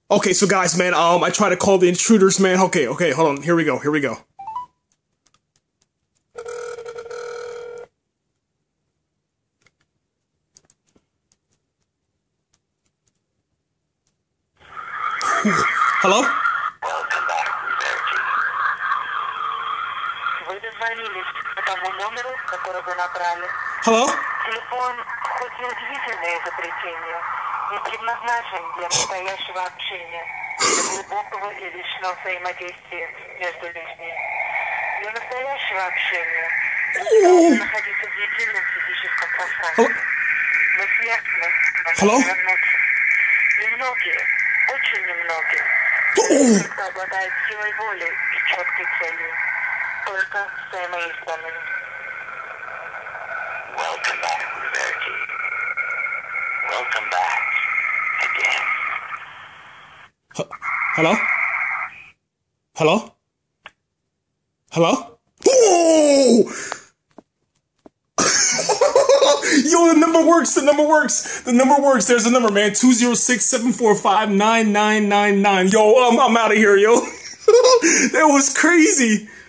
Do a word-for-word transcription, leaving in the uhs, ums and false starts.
Okay, so guys, man, um, I tried to call the intruders, man. Okay, okay, hold on. Here we go. Here we go. Hello? Welcome back, Verity. Вы дозвонились по тому номеру, который вы набрали. Hello? Телефон, хоть и удивительное изобретение, не предназначен для настоящего общения, для глубокого и личного взаимодействия между людьми. Для настоящего общения нужно находиться в едином физическом пространстве. Мы смертны, но Hello? вернуться. Немногие, очень немногие, кто обладает силой воли и четкой целью, только взаимоизданными. Welcome back, Verity. Welcome back again. Hello? Hello? Hello? Oh! Yo, the number works, the number works, the number works. There's a number, man, two zero six, seven four five, nine nine nine nine. Yo, I'm, I'm out of here, yo. That was crazy.